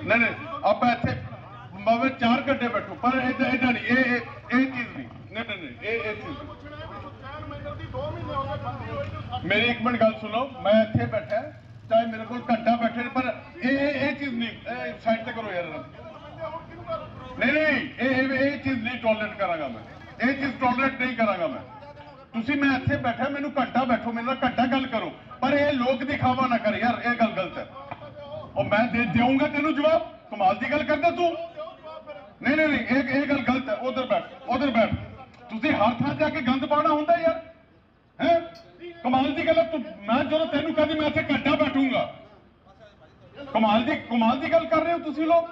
नहीं नहीं आप इतने भावे 4 घंटे बैठो पर इदा नहीं ये चीज नहीं चीज मेरी एक मिनट गल सुनो मैं इतने बैठा चाहे मेरे को घंटा बैठे पर ये चीज नहीं साइड से करो यार नहीं ये चीज नहीं टॉलरेट करांगा मैं ये चीज टॉलरेट नहीं करांगा मैं तुसी मैं इतने बैठा मैनू घंटा बैठो मेरे नाल घंटा गल करो पर ये लोक दिखावा ना कर यार ये गल गलत है और मैं देऊंगा तेनू जवाब कमाल की गल करदा तू नहीं ये गल गलत है उधर बैठ तुसी हर थां जाके गंद पाना हुंदा यार हैं कमाल की गल तू मैं जो तेनू कहदी मैं इत्थे घंटा बैठूंगा कमाल की गल कर रहे हो तुसी लोग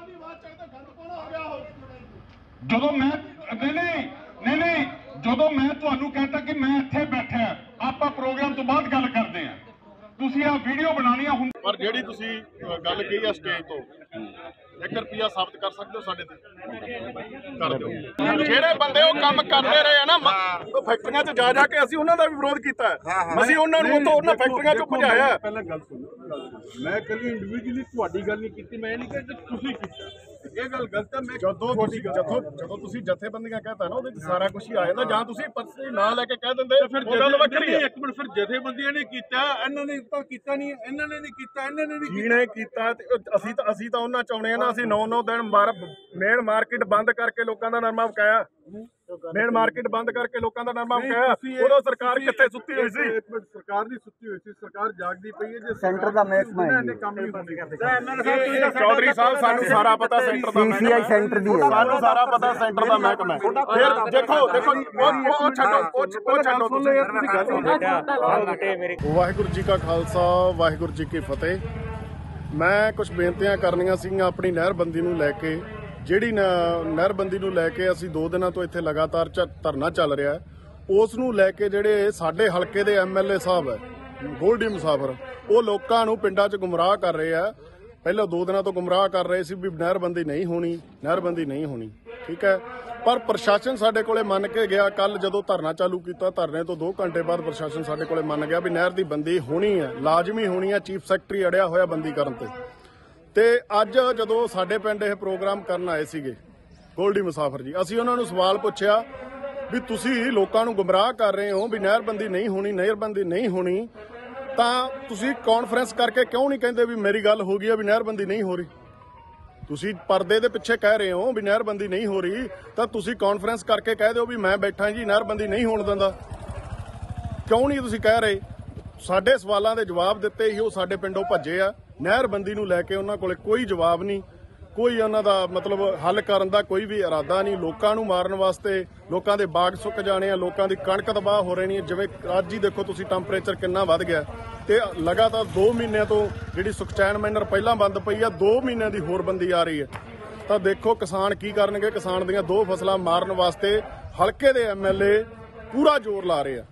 जो मैं नहीं जो मैं तुहानू कहता कि मैं इत्थे बैठा आपां प्रोग्राम तो बाद गल करदे हैं ਤੁਸੀਂ ਆ ਵੀਡੀਓ ਬਣਾਉਣੀਆਂ ਹੁੰਦੀ ਪਰ ਜਿਹੜੀ ਤੁਸੀਂ ਗੱਲ ਕਹੀ ਆ ਸਟੇਜ ਤੋਂ 1 ਰੁਪਿਆ ਸਾਬਤ ਕਰ ਸਕਦੇ ਹੋ ਸਾਡੇ ਤੇ ਕਰ ਦਿਓ ਜਿਹੜੇ ਬੰਦੇ ਉਹ ਕੰਮ ਕਰਦੇ ਰਹੇ ਆ ਨਾ ਫੈਕਟਰੀਆਂ 'ਚ ਜਾ ਕੇ ਅਸੀਂ ਉਹਨਾਂ ਦਾ ਵੀ ਵਿਰੋਧ ਕੀਤਾ ਅਸੀਂ ਉਹਨਾਂ ਨੂੰ ਉੱਥੋਂ ਉਹਨਾਂ ਫੈਕਟਰੀਆਂ 'ਚੋਂ ਭਜਾਇਆ ਪਹਿਲਾਂ ਗੱਲ ਸੁਣੋ ਮੈਂ ਕੱਲੀ ਇੰਡੀਵਿਜੂਅਲੀ ਤੁਹਾਡੀ ਗੱਲ ਨਹੀਂ ਕੀਤੀ ਮੈਂ ਨਹੀਂ ਕਿਹਾ ਤੁਸੀਂ ਕੀਤਾ ਇਹ ਗੱਲ ਗਲਤ ਹੈ ਮੈਂ ਜਦੋਂ ਤੁਸੀਂ ਜਥੇਬੰਦੀਆਂ ਕਹਤਾ ਨਾ ਉਹਦੇ 'ਚ ਸਾਰਾ ਕੁਝ ਹੀ ਆ ਜਾਂਦਾ ਜਾਂ ਤੁਸੀਂ ਪਰਸਨਲੀ ਨਾਂ ਲੈ ਕੇ ਕਹਿ ਦਿੰਦੇ ਫਿਰ ਗੱਲ ਵੱਖਰੀ ਹੈ ਇੱਕ ਮਿੰਟ ਫਿਰ ਜਥੇਬੰਦੀਆਂ ਨੇ ਕੀਤਾ ਇਹਨਾਂ ਨੇ ਤਾਂ ਕੀਤਾ ਨਹੀਂ ਇਹਨਾਂ ਨੇ ਨਹੀਂ ਕੀਤਾ ਇਹਨਾਂ ਨੇ ਨਹੀਂ ਜਿਹਨੇ ਕੀਤਾ ਅਸੀਂ ਤਾਂ ਉਹਨਾਂ ਚਾਹੁੰਦੇ ਆ ਨਾ ਅਸੀਂ 9 ਦਿਨ ਮੇਨ ਮਾਰਕੀਟ ਬੰਦ ਕਰਕੇ ਲੋਕਾਂ ਦਾ ਨਰਮਾ ਵਕਾਇਆ ਮੇਨ ਮਾਰਕੀਟ ਬੰਦ ਕਰਕੇ ਲੋਕਾਂ ਦਾ ਨਰਮਾ ਵਕਾਇਆ ਉਦੋਂ ਸਰਕਾਰ ਕਿੱਥੇ ਸੁੱਤੀ ਹੋਈ ਸੀ ਸਰਕਾਰ ਦੀ ਸੁੱਤੀ ਹੋਈ ਸੀ ਸਰਕਾਰ ਜਾਗਦੀ ਪਈ ਹੈ ਜੇ ਸੈਂਟਰ ਦਾ ਮਹਿਕਮਾ ਹੈ ਕੰਮ ਨਹੀਂ ਹੁੰਦੇ ਚੌਧਰੀ ਸਾਹਿਬ ਸਾਨੂੰ ਸਾਰਾ ਪਤਾ ਸੈਂਟਰ ਦਾ ਸੀਸੀਆਈ ਸੈਂਟਰ ਦੀ ਹੈ ਸਾਨੂੰ ਸਾਰਾ ਪਤਾ ਸੈਂਟਰ ਦਾ ਮਹਿਕਮਾ ਫਿਰ ਦੇਖੋ ਉਹ ਛੱਡੋ ਵਾਹਿਗੁਰੂ ਜੀ ਕਾ ਖਾਲਸਾ ਵਾਹਿਗੁਰੂ ਜੀ ਕੀ ਫਤਿਹ ਮੈਂ ਕੁਝ ਬੇਨਤੀਆਂ ਕਰਨੀਆਂ ਸੀਗੀਆਂ ਆਪਣੀ ਨਹਿਰਬੰਦੀ ਨੂੰ ਲੈ ਕੇ ਜਿਹੜੀ ਨਹਿਰਬੰਦੀ ਨੂੰ ਲੈ ਕੇ ਅਸੀਂ 2 ਦਿਨਾਂ ਤੋਂ ਇੱਥੇ ਲਗਾਤਾਰ ਧਰਨਾ ਚੱਲ ਰਿਹਾ ਉਸ ਨੂੰ ਲੈ ਕੇ ਜਿਹੜੇ ਸਾਡੇ ਹਲਕੇ ਦੇ ਐਮਐਲਏ ਸਾਹਿਬ ਹੈ ਗੋਲਡੀ ਮੁਸਾਫਰ ਉਹ ਲੋਕਾਂ ਨੂੰ ਪਿੰਡਾਂ 'ਚ ਗੁੰਮਰਾਹ ਕਰ ਰਹੇ ਆ ਪਹਿਲਾਂ 2 ਦਿਨਾਂ ਤੋਂ ਗੁੰਮਰਾਹ ਕਰ ਰਹੇ ਸੀ ਵੀ ਨਹਿਰਬੰਦੀ ਨਹੀਂ ਹੋਣੀ ਠੀਕ ਹੈ ਪਰ ਪ੍ਰਸ਼ਾਸਨ ਸਾਡੇ ਕੋਲੇ ਮੰਨ ਕੇ ਗਿਆ ਕੱਲ ਜਦੋਂ ਧਰਨਾ ਚਾਲੂ ਕੀਤਾ ਧਰਨੇ ਤੋਂ 2 ਘੰਟੇ ਬਾਅਦ ਪ੍ਰਸ਼ਾਸਨ ਸਾਡੇ ਕੋਲੇ ਮੰਨ ਗਿਆ ਵੀ ਨਹਿਰ ਦੀ ਬੰਦੀ ਹੋਣੀ ਹੈ ਲਾਜ਼ਮੀ ਹੋਣੀ ਹੈ ਚੀਫ ਸੈਕਟਰੀ ਅੜਿਆ ਹੋਇਆ ਬੰਦੀ ਕਰਨ ਤੇ ਅੱਜ ਜਦੋਂ ਸਾਡੇ ਪਿੰਡ ਇਹ ਪ੍ਰੋਗਰਾਮ ਕਰਨ ਆਏ ਸੀਗੇ ਗੋਲਡੀ ਮੁਸਾਫਰ ਜੀ ਅਸੀਂ ਉਹਨਾਂ ਨੂੰ ਸਵਾਲ ਪੁੱਛਿਆ ਵੀ ਤੁਸੀਂ ਲੋਕਾਂ ਨੂੰ ਗੁੰਮਰਾਹ ਕਰ ਰਹੇ ਹੋ ਵੀ ਨਹਿਰਬੰਦੀ ਨਹੀਂ ਹੋਣੀ ਤਾਂ ਤੁਸੀਂ ਕਾਨਫਰੰਸ ਕਰਕੇ ਕਿਉਂ ਨਹੀਂ ਕਹਿੰਦੇ ਵੀ ਮੇਰੀ ਗੱਲ ਹੋ ਗਈ ਹੈ ਵੀ ਨਹਿਰਬੰਦੀ ਨਹੀਂ ਹੋ ਰਹੀ ਤੁਸੀਂ ਪਰਦੇ ਦੇ ਪਿੱਛੇ ਕਹਿ ਰਹੇ ਹੋ ਵੀ ਨਹਿਰਬੰਦੀ ਨਹੀਂ ਹੋ ਰਹੀ ਤਾਂ ਤੁਸੀਂ ਕਾਨਫਰੰਸ ਕਰਕੇ ਕਹਿ ਦਿਓ ਵੀ ਮੈਂ ਬੈਠਾ ਜੀ ਨਹਿਰਬੰਦੀ ਨਹੀਂ ਹੋਣ ਦਿੰਦਾ ਕਿਉਂ ਨਹੀਂ ਤੁਸੀਂ ਕਹਿ ਰਹੇ ਸਾਡੇ ਸਵਾਲਾਂ ਦੇ ਜਵਾਬ ਦਿੱਤੇ ਹੀ ਉਹ ਸਾਡੇ ਪਿੰਡੋਂ ਭੱਜੇ ਆ ਨਹਿਰਬੰਦੀ ਨੂੰ ਲੈ ਕੇ ਉਹਨਾਂ ਕੋਲੇ ਕੋਈ ਜਵਾਬ ਨਹੀਂ ਕੋਈ ਉਹਨਾਂ ਦਾ ਮਤਲਬ ਹੱਲ ਕਰਨ ਦਾ ਕੋਈ ਵੀ ਇਰਾਦਾ ਨਹੀਂ ਲੋਕਾਂ ਨੂੰ ਮਾਰਨ ਵਾਸਤੇ ਲੋਕਾਂ ਦੇ ਬਾਗ ਸੁੱਕ ਜਾਣੇ ਆ ਲੋਕਾਂ ਦੀ ਕਣਕ ਤਬਾਹ ਹੋ ਰਹੀ ਹੈ ਜਿਵੇਂ ਅੱਜ ਹੀ ਦੇਖੋ ਤੁਸੀਂ ਟੈਂਪਰੇਚਰ ਕਿੰਨਾ ਵੱਧ ਗਿਆ ਤੇ ਲਗਾਤਾਰ 2 ਮਹੀਨਿਆਂ ਤੋਂ ਜਿਹੜੀ ਸੁਖਚੈਨ ਮਾਈਨਰ ਪਹਿਲਾਂ ਬੰਦ ਪਈ ਆ 2 ਮਹੀਨਿਆਂ ਦੀ ਹੋਰ ਬੰਦੀ ਆ ਰਹੀ ਹੈ ਤਾਂ ਦੇਖੋ ਕਿਸਾਨ ਕੀ ਕਰਨਗੇ ਕਿਸਾਨ ਦੀਆਂ 2 ਫਸਲਾਂ ਮਾਰਨ ਵਾਸਤੇ ਹਲਕੇ ਦੇ ਐਮਐਲਏ ਪੂਰਾ ਜ਼ੋਰ ਲਾ ਰਹੇ ਆ